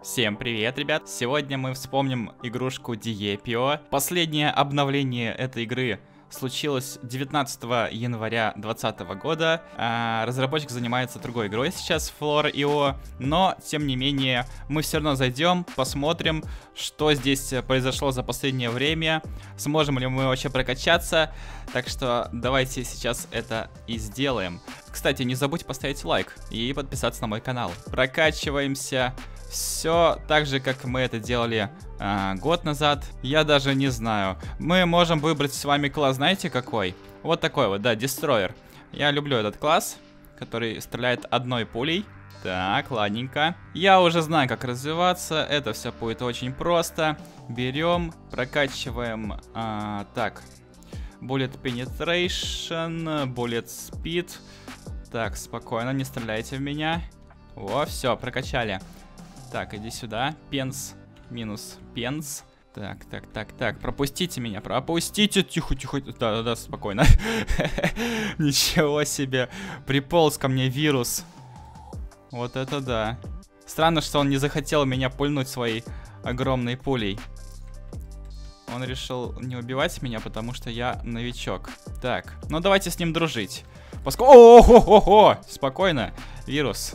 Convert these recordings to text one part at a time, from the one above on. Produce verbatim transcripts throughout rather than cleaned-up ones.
Всем привет, ребят! Сегодня мы вспомним игрушку Diepio. Последнее обновление этой игры случилось девятнадцатого января двадцатого года. А, разработчик занимается другой игрой сейчас, Floor точка ай о. Но, тем не менее, мы все равно зайдем, посмотрим, что здесь произошло за последнее время. Сможем ли мы вообще прокачаться. Так что давайте сейчас это и сделаем. Кстати, не забудьте поставить лайк и подписаться на мой канал. Прокачиваемся. Все так же, как мы это делали а, год назад. Я даже не знаю. Мы можем выбрать с вами класс, знаете какой? Вот такой вот, да, Destroyer. Я люблю этот класс, который стреляет одной пулей. Так, ладненько. Я уже знаю, как развиваться. Это все будет очень просто. Берем, прокачиваем. А, так, Bullet Penetration, Bullet Speed. Так, спокойно, не стреляйте в меня. О, все, прокачали. Так, иди сюда. Пенс минус пенс. Так, так, так, так. Пропустите меня, пропустите. Тихо, тихо. Да-да-да, спокойно. Ничего себе. Приполз ко мне вирус. Вот это да. Странно, что он не захотел меня пульнуть своей огромной пулей. Он решил не убивать меня, потому что я новичок. Так, ну давайте с ним дружить. Поскольку... О-хо-хо-хо! Спокойно, вирус.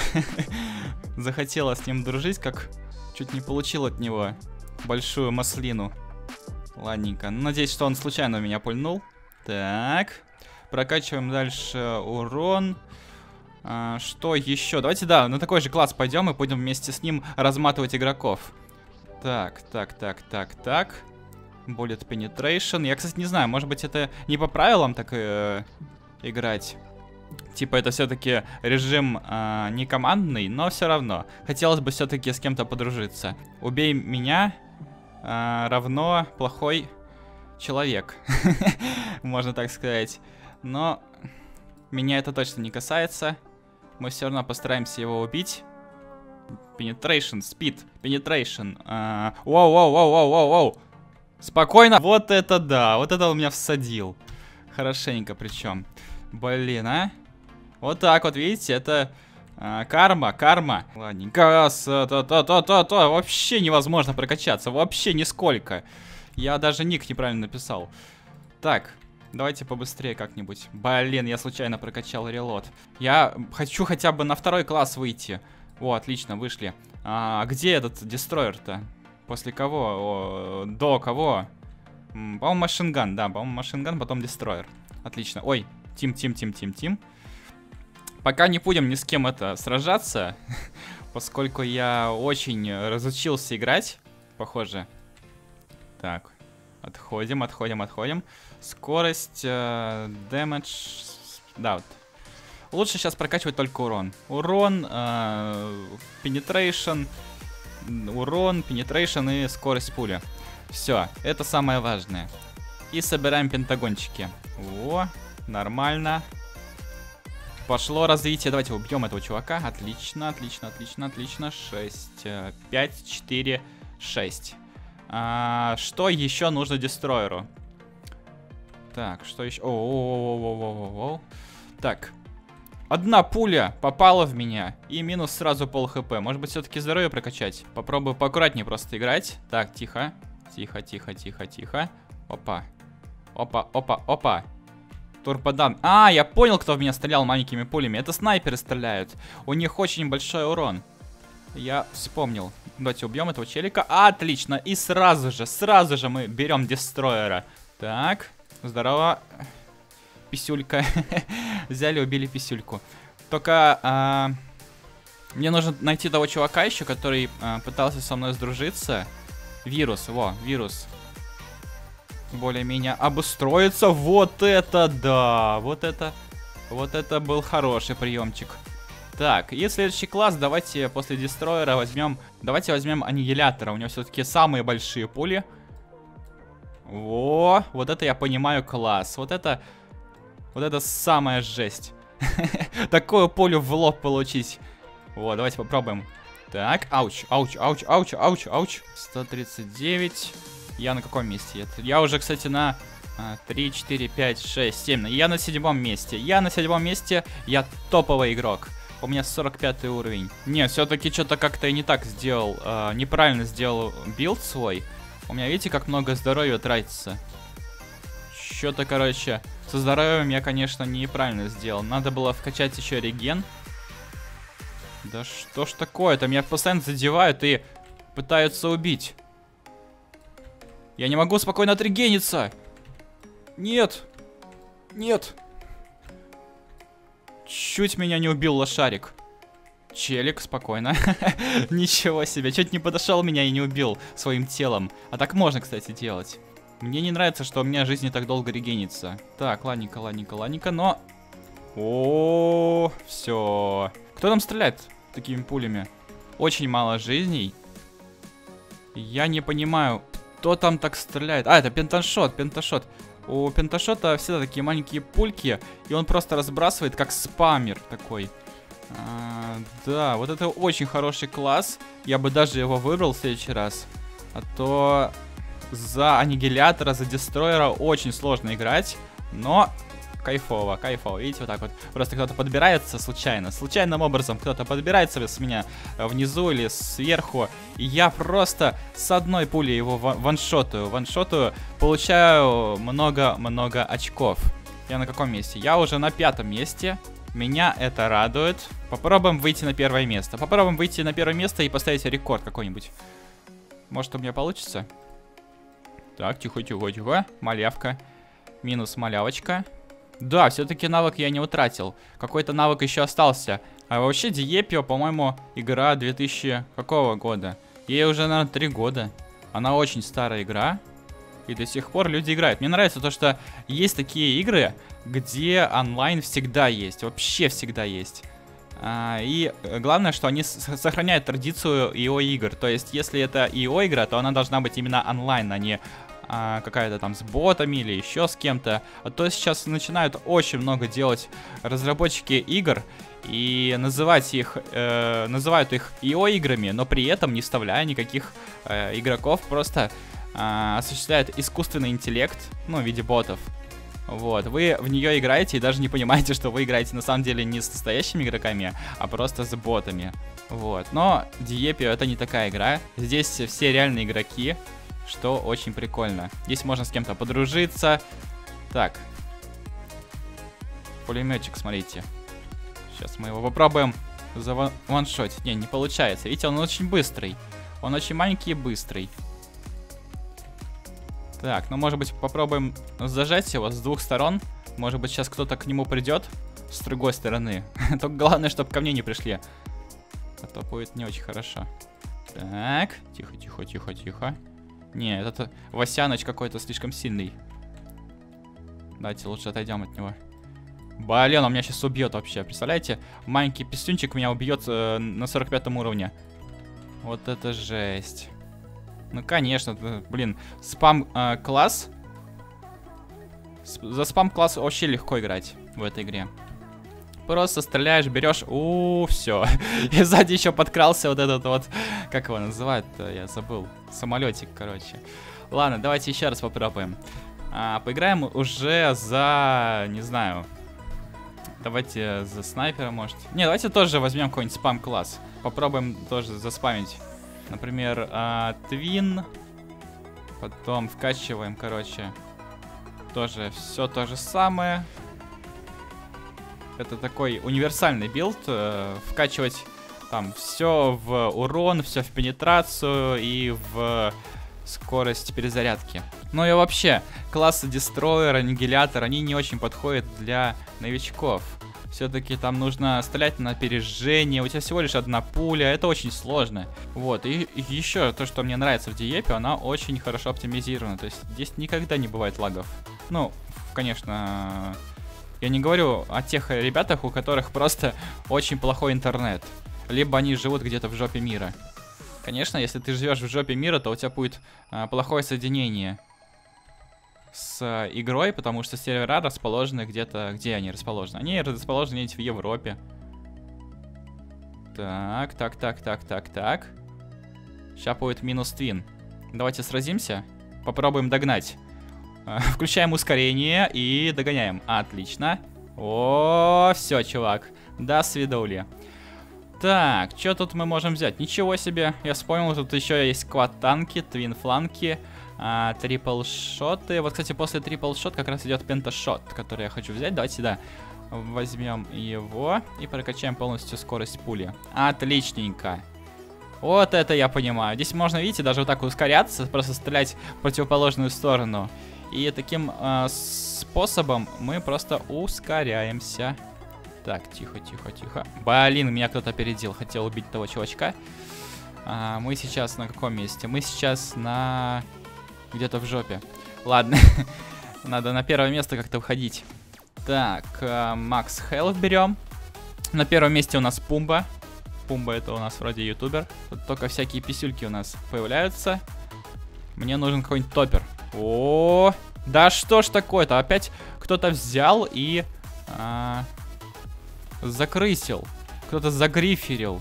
Захотела с ним дружить, как чуть не получил от него большую маслину. Ладненько. Надеюсь, что он случайно меня пульнул. Так. Прокачиваем дальше урон. А, что еще? Давайте, да, на такой же класс пойдем и будем вместе с ним разматывать игроков. Так, так, так, так, так. Bullet Penetration. Я, кстати, не знаю, может быть, это не по правилам так э, играть. Типа это все-таки режим э, не командный, но все равно. Хотелось бы все-таки с кем-то подружиться. Убей меня э, равно плохой человек. Можно так сказать. Но меня это точно не касается. Мы все равно постараемся его убить. Penetration, speed, penetration. Воу-воу-воу-воу-воу-воу. Спокойно. Вот это да. Вот это он меня всадил. Хорошенько причем. Блин, а? Вот так вот, видите, это а, карма, карма. Ладненько, то-то-то-то-то. Вообще невозможно прокачаться, вообще нисколько. Я даже ник неправильно написал. Так, давайте побыстрее как-нибудь. Блин, я случайно прокачал релот. Я хочу хотя бы на второй класс выйти. О, отлично, вышли. А где этот дестройер-то? После кого? О, до кого? По-моему, машинган, да, по-моему, машинган, потом дестройер. Отлично. Ой, тим, тим, тим, тим, тим. Пока не будем ни с кем это сражаться, поскольку я очень разучился играть, похоже. Так, отходим, отходим, отходим. Скорость, э, damage, да, вот. Лучше сейчас прокачивать только урон. Урон, э, penetration, урон, penetration и скорость пули. Все, это самое важное. И собираем пентагончики. О, нормально. Пошло развитие. Давайте убьем этого чувака. Отлично, отлично, отлично, отлично. шесть, пять, четыре, шесть. А, что еще нужно дестройеру? Так, что еще? О-о-о-о-о-о-о-о. Так. Одна пуля попала в меня. И минус сразу пол хп. Может быть, все-таки здоровье прокачать? Попробую поаккуратнее просто играть. Так, тихо. Тихо, тихо, тихо, тихо. Опа. Опа, опа, опа. Турбодан. А, я понял, кто в меня стрелял маленькими пулями. Это снайперы стреляют. У них очень большой урон. Я вспомнил. Давайте убьем этого челика. Отлично. И сразу же, сразу же мы берем дестройера. Так. Здорово. Писюлька. Взяли, убили писюльку. Только а, мне нужно найти того чувака еще, который а, пытался со мной сдружиться. Вирус, во, вирус. Более-менее обустроиться. Вот это да! Вот это... Вот это был хороший приемчик. Так, и следующий класс давайте после дестройера возьмем... Давайте возьмем аннигилятора. У него все-таки самые большие пули. О, вот это я понимаю класс. Вот это... Вот это самая жесть. Такую пулю в лоб получить. Вот, давайте попробуем. Так, ауч, ауч, ауч, ауч, ауч, ауч. сто тридцать девять. Я на каком месте? Я уже, кстати, на а, три, четыре, пять, шесть, семь. Я на седьмом месте. Я на седьмом месте. Я топовый игрок. У меня сорок пятый уровень. Не, все-таки что-то как-то и не так сделал. Э, неправильно сделал билд свой. У меня, видите, как много здоровья тратится. Что-то, короче, со здоровьем я, конечно, неправильно сделал. Надо было вкачать еще реген. Да что ж такое-то? Меня постоянно задевают и пытаются убить. Я не могу спокойно отрегениться. Нет. Нет. Чуть меня не убил лошарик. Челик, спокойно. Ничего себе. Чуть не подошел меня и не убил своим телом. А так можно, кстати, делать. Мне не нравится, что у меня жизнь не так долго регенится. Так, ладненько, ладненько, ладненько, но... О, все. Кто там стреляет такими пулями? Очень мало жизней. Я не понимаю, кто там так стреляет. А, это пенташот, пенташот. У пенташота всегда такие маленькие пульки, и он просто разбрасывает, как спамер такой. А, да, вот это очень хороший класс. Я бы даже его выбрал в следующий раз. А то за аннигилятора, за дестройера очень сложно играть. Но кайфово, кайфово. Видите, вот так вот. Просто кто-то подбирается случайно. Случайным образом кто-то подбирается с меня внизу или сверху. И я просто с одной пули его ваншотаю. Ваншотаю, получаю много-много очков. Я на каком месте? Я уже на пятом месте. Меня это радует. Попробуем выйти на первое место. Попробуем выйти на первое место и поставить рекорд какой-нибудь. Может, у меня получится? Так, тихо-тихо-тихо. Малявка. Минус малявочка. Да, все-таки навык я не утратил. Какой-то навык еще остался. А вообще Диепио, по-моему, игра две тысячи какого года? Ей уже, наверное, три года. Она очень старая игра. И до сих пор люди играют. Мне нравится то, что есть такие игры, где онлайн всегда есть. Вообще всегда есть. А, и главное, что они сохраняют традицию и о игр. То есть, если это и о игра, то она должна быть именно онлайн, а не а, какая-то там с ботами или еще с кем-то. А то сейчас начинают очень много делать разработчики игр. И называть их, э, называют их и о играми, но при этом не вставляя никаких э, игроков. Просто э, осуществляет искусственный интеллект, ну, в виде ботов. Вот, вы в нее играете и даже не понимаете, что вы играете на самом деле не с настоящими игроками, а просто с ботами. Вот, но Диепио это не такая игра. Здесь все реальные игроки, что очень прикольно. Здесь можно с кем-то подружиться. Так. Пулеметчик, смотрите. Сейчас мы его попробуем заваншотить. Не, не получается. Видите, он очень быстрый. Он очень маленький и быстрый. Так, ну может быть попробуем зажать его с двух сторон. Может быть сейчас кто-то к нему придет с другой стороны. Только главное, чтобы ко мне не пришли. А то будет не очень хорошо. Так, тихо, тихо, тихо, тихо. Не, этот Васяныч какой-то слишком сильный. Давайте лучше отойдем от него. Блин, он меня сейчас убьет вообще. Представляете? Маленький пистюнчик меня убьет э, на сорок пятом уровне. Вот это жесть. Ну, конечно, блин, спам-класс. Э, за спам-класс вообще легко играть в этой игре. Просто стреляешь, берешь, у, все. И сзади еще подкрался вот этот вот, как его называют-то, я забыл. Самолетик, короче. Ладно, давайте еще раз попробуем. А, поиграем уже за, не знаю, давайте за снайпера, может. Не, давайте тоже возьмем какой-нибудь спам-класс. Попробуем тоже заспамить. Например, а, Твин. Потом вкачиваем, короче. Тоже все то же самое. Это такой универсальный билд. Э, вкачивать там все в урон, все в пенетрацию и в скорость перезарядки. Ну и вообще, классы Дестройер, Аннигилятор, они не очень подходят для новичков. Все-таки там нужно стрелять на опережение, у тебя всего лишь одна пуля, это очень сложно. Вот, и, и еще то, что мне нравится в Диепио, она очень хорошо оптимизирована, то есть здесь никогда не бывает лагов. Ну, конечно, я не говорю о тех ребятах, у которых просто очень плохой интернет. Либо они живут где-то в жопе мира. Конечно, если ты живешь в жопе мира, то у тебя будет а, плохое соединение с игрой, потому что сервера расположены где-то... Где они расположены? Они расположены где-нибудь в Европе. Так, так, так, так, так, так. Сейчас будет минус твин. Давайте сразимся. Попробуем догнать. Включаем ускорение и догоняем. Отлично. О, все, чувак. До свидули. Так, что тут мы можем взять? Ничего себе, я вспомнил, тут еще есть квад-танки, твин-фланки, а, трипл-шоты. Вот, кстати, после трипл-шот как раз идет пенташот, который я хочу взять. Давайте сюда возьмем его и прокачаем полностью скорость пули. Отличненько. Вот это я понимаю. Здесь можно, видите, даже вот так ускоряться, просто стрелять в противоположную сторону. И таким э, способом мы просто ускоряемся. Так, тихо, тихо, тихо. Блин, меня кто-то опередил. Хотел убить того чувачка. А, мы сейчас на каком месте? Мы сейчас на... Где-то в жопе. Ладно. Надо на первое место как-то выходить. Так, Макс Хелл берем. На первом месте у нас Пумба. Пумба это у нас вроде ютубер. Тут только всякие писюльки у нас появляются. Мне нужен какой-нибудь топер. О, да что ж такое-то? Опять кто-то взял и... А... закрысил. Кто-то загриферил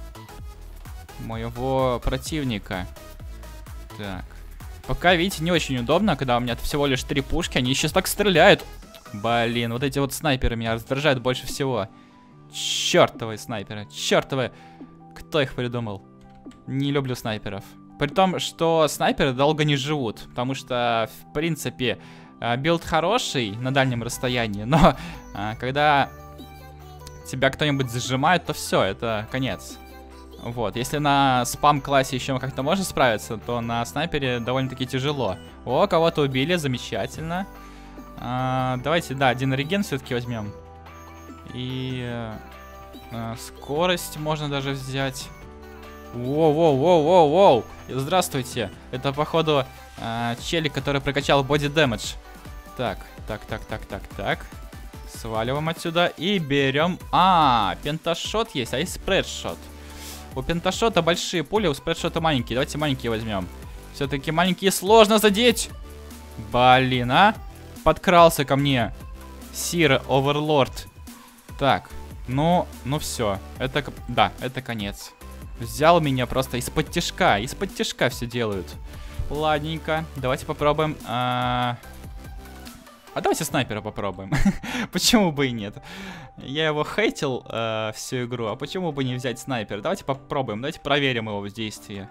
моего противника. Так. Пока, видите, не очень удобно, когда у меня всего лишь три пушки. Они сейчас так стреляют. Блин, вот эти вот снайперы меня раздражают больше всего. Чёртовые снайперы. Чёртовые. Кто их придумал? Не люблю снайперов. При том, что снайперы долго не живут. Потому что, в принципе, билд хороший на дальнем расстоянии. Но когда... тебя кто-нибудь зажимает, то все, это конец. Вот, если на спам-классе еще как-то можно справиться, то на снайпере довольно-таки тяжело. О, кого-то убили, замечательно. А, давайте, да, один реген все-таки возьмем. И а, скорость можно даже взять. Воу-воу-воу-воу-воу! Здравствуйте, это, походу, а, челик, который прокачал body damage. Так, так, так, так, так, так. Сваливаем отсюда и берем... А, пенташот есть, а есть спредшот. У пенташота большие пули, у спредшота маленькие. Давайте маленькие возьмем. Все-таки маленькие сложно задеть. Блин, а? Подкрался ко мне Сир Оверлорд. Так, ну, ну все. Это, да, это конец. Взял меня просто из-под тишка. Из-под тишка все делают. Ладненько, давайте попробуем... А... А давайте снайпера попробуем. Почему бы и нет? Я его хейтил э, всю игру, а почему бы не взять снайпера? Давайте попробуем, давайте проверим его действие.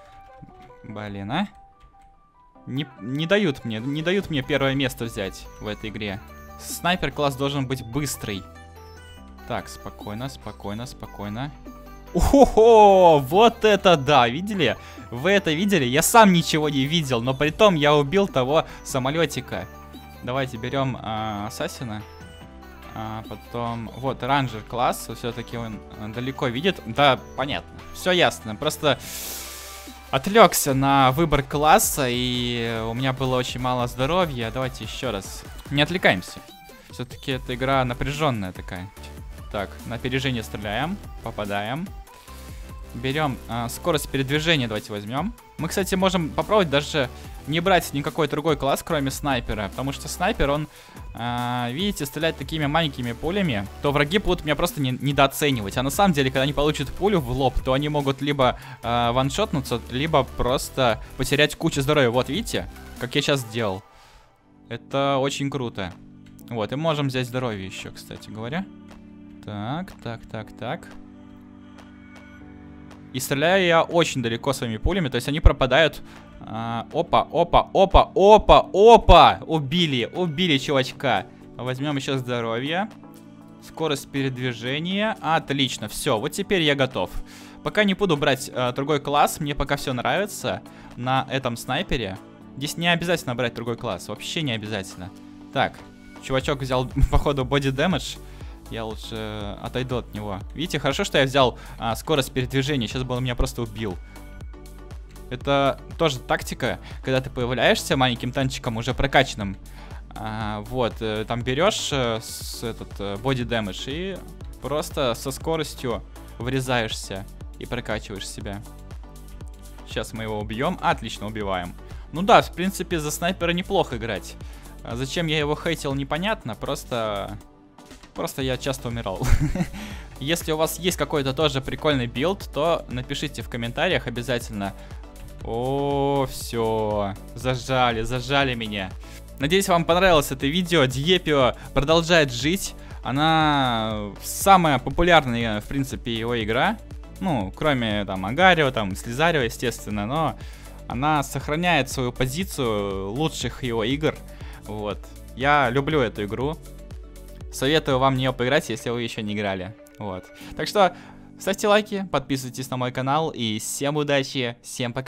Блин, а? Не, не дают мне, не дают мне первое место взять в этой игре. Снайпер-класс должен быть быстрый. Так, спокойно, спокойно, спокойно. Ого, вот это да, видели? Вы это видели? Я сам ничего не видел, но при том я убил того самолетика. Давайте берем э, Ассасина. А потом, вот, ранжер класс. Все-таки он далеко видит. Да, понятно. Все ясно. Просто отвлекся на выбор класса, и у меня было очень мало здоровья. Давайте еще раз. Не отвлекаемся. Все-таки эта игра напряженная такая. Так, на опережение стреляем. Попадаем. Берем э, скорость передвижения, давайте возьмем. Мы, кстати, можем попробовать даже не брать никакой другой класс, кроме снайпера. Потому что снайпер, он, э, видите, стреляет такими маленькими пулями, то враги будут меня просто не, недооценивать. А на самом деле, когда они получат пулю в лоб, то они могут либо э, ваншотнуться, либо просто потерять кучу здоровья. Вот, видите, как я сейчас сделал. Это очень круто. Вот, и можем взять здоровье еще, кстати говоря. Так, так, так, так. И стреляю я очень далеко своими пулями, то есть они пропадают. А, опа, опа, опа, опа, опа! Убили, убили чувачка. Возьмем еще здоровье. Скорость передвижения. Отлично, все, вот теперь я готов. Пока не буду брать а, другой класс, мне пока все нравится на этом снайпере. Здесь не обязательно брать другой класс, вообще не обязательно. Так, чувачок взял, походу, body damage. Я лучше отойду от него. Видите, хорошо, что я взял а, скорость передвижения. Сейчас бы он меня просто убил. Это тоже тактика, когда ты появляешься маленьким танчиком, уже прокачанным. А, вот, э, там берешь э, с, этот э, body damage и просто со скоростью врезаешься и прокачиваешь себя. Сейчас мы его убьем. Отлично, убиваем. Ну да, в принципе, за снайпера неплохо играть. А зачем я его хейтил, непонятно. Просто... Просто я часто умирал. Если у вас есть какой-то тоже прикольный билд, то напишите в комментариях обязательно. О, все. Зажали, зажали меня. Надеюсь, вам понравилось это видео. Дьепио продолжает жить. Она самая популярная, в принципе, его игра. Ну, кроме там Агарио, там Слизарио, естественно, но она сохраняет свою позицию лучших его игр. Вот. Я люблю эту игру. Советую вам в нее поиграть, если вы еще не играли. Вот. Так что ставьте лайки, подписывайтесь на мой канал и всем удачи, всем пока.